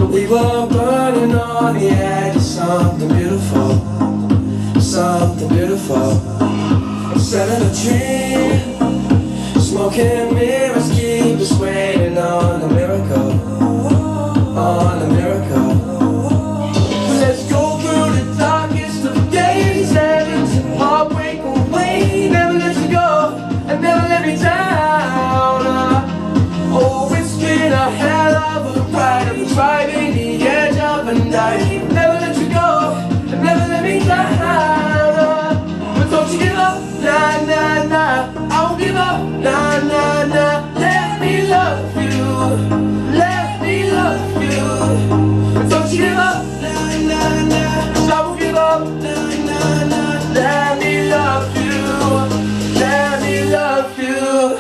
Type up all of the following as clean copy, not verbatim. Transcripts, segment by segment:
We were burning on the edge of something beautiful, something beautiful. Selling a dream, smoking mirrors keep us waiting on a miracle, on a miracle. Let's go through the darkest of days, heavens and heartbreak away. Never let you go, and never let me down. Oh, it's been a hell of a ride. I'm driving the edge of a night. Never let you go, and never let me down. But don't you give up, nah, nah, nah. I won't give up, nah, nah, nah. Let me love you, let me love you. But don't you give up, nah, nah, nah. 'Cause I won't give up, nah, nah, nah. Let me love you, let me love you.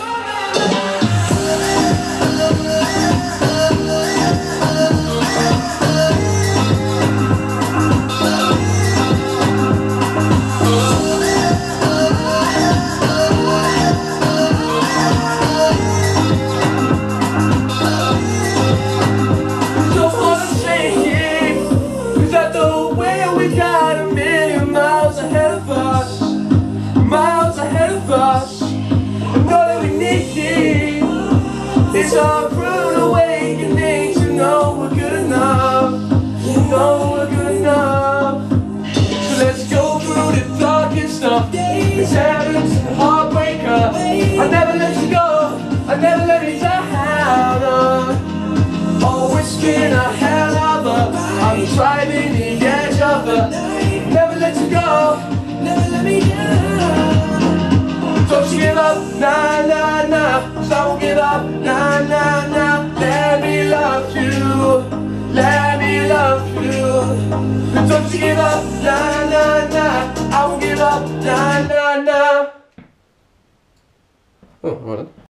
It's our rude awakening to know we're good enough, know we're good enough. So let's go through the darkest of days, heavens and heartbreaker. I never let you go, I never let you down. Oh, it's been a hell of a, I'm driving the edge of a, never let you go, never let me down. Don't you give up, nah, nah, nah. 'Cause I won't give up, nah, nah, nah. Let me love you, let me love you. Don't you give up, nah, nah, nah. I won't give up, nah, nah, nah. Oh, well.